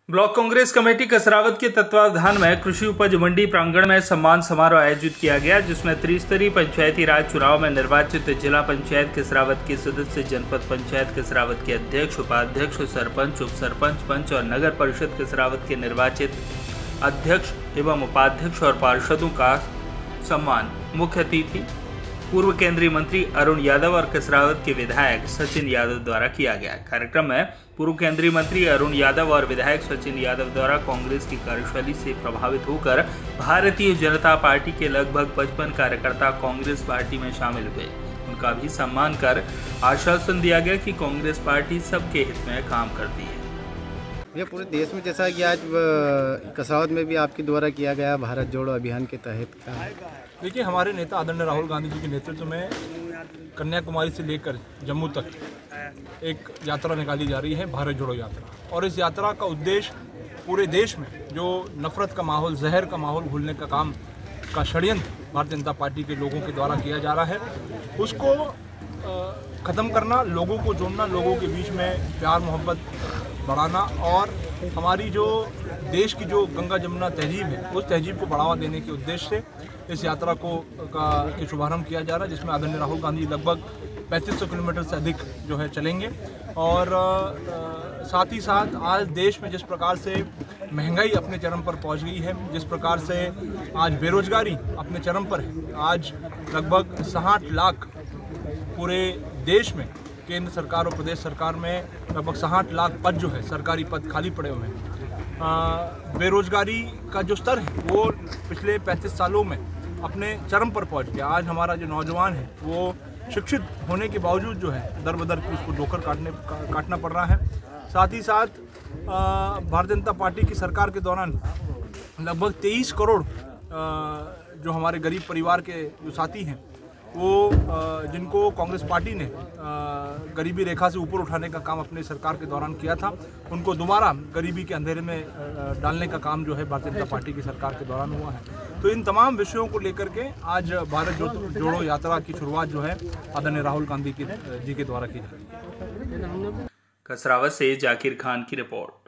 Block Congress committee Kasrawad के तत्वावधान में कृषि उपज मंडी प्रांगण में सम्मान समारोह आयोजित किया गया, जिसमें त्रिस्तरीय पंचायती राज चुनाव में निर्वाचित जिला पंचायत कसरावत के सदस्य, जनपद पंचायत कसरावत के अध्यक्ष, उपाध्यक्ष, सरपंच, उप सरपंच, पंच और नगर परिषद कसरावत के निर्वाचित अध्यक्ष एवं उपाध्यक्ष और पार्षदों का सम्मान मुख्य अतिथि पूर्व केंद्रीय मंत्री अरुण यादव और कसरावत के विधायक सचिन यादव द्वारा किया गया। कार्यक्रम में पूर्व केंद्रीय मंत्री अरुण यादव और विधायक सचिन यादव द्वारा कांग्रेस की कार्यशैली से प्रभावित होकर भारतीय जनता पार्टी के लगभग 55 कार्यकर्ता कांग्रेस पार्टी में शामिल हुए। उनका भी सम्मान कर आश्वासन दिया गया कि कांग्रेस पार्टी सबके हित में काम करती है। ये पूरे देश में जैसा कि आज कसरावत में भी आपके द्वारा किया गया भारत जोड़ो अभियान के तहत का, देखिए, हमारे नेता आदरणीय राहुल गांधी जी के नेतृत्व में कन्याकुमारी से लेकर जम्मू तक एक यात्रा निकाली जा रही है, भारत जोड़ो यात्रा। और इस यात्रा का उद्देश्य पूरे देश में जो नफरत का माहौल, जहर का माहौल घोलने का काम का षड्यंत्र भारतीय जनता पार्टी के लोगों के द्वारा किया जा रहा है, उसको ख़त्म करना, लोगों को जोड़ना, लोगों के बीच में प्यार मोहब्बत बढ़ाना और हमारी जो देश की जो गंगा जमुना तहजीब है, उस तहजीब को बढ़ावा देने के उद्देश्य से इस यात्रा के शुभारंभ किया जा रहा है, जिसमें आदरणीय राहुल गांधी लगभग 3500 किलोमीटर से अधिक जो है चलेंगे। और साथ ही साथ आज देश में जिस प्रकार से महंगाई अपने चरम पर पहुंच गई है, जिस प्रकार से आज बेरोजगारी अपने चरम पर है, आज लगभग 60 लाख पूरे देश में केंद्र सरकार और प्रदेश सरकार में लगभग 60 लाख पद जो है सरकारी पद खाली पड़े हुए हैं। बेरोजगारी का जो स्तर है वो पिछले 35 सालों में अपने चरम पर पहुंच गया। आज हमारा जो नौजवान है वो शिक्षित होने के बावजूद जो है दर बदर उसको ठोकर काटना पड़ रहा है। साथ ही साथ भारतीय जनता पार्टी की सरकार के दौरान लगभग 23 करोड़ जो हमारे गरीब परिवार के जो साथी हैं वो जिनको कांग्रेस पार्टी ने गरीबी रेखा से ऊपर उठाने का काम अपने सरकार के दौरान किया था, उनको दोबारा गरीबी के अंधेरे में डालने का काम जो है भारतीय जनता पार्टी की सरकार के दौरान हुआ है। तो इन तमाम विषयों को लेकर के आज भारत जोड़ो यात्रा की शुरुआत जो है आदरणीय राहुल गांधी जी के द्वारा की जा रही है। कसरावत से जाकिर खान की रिपोर्ट।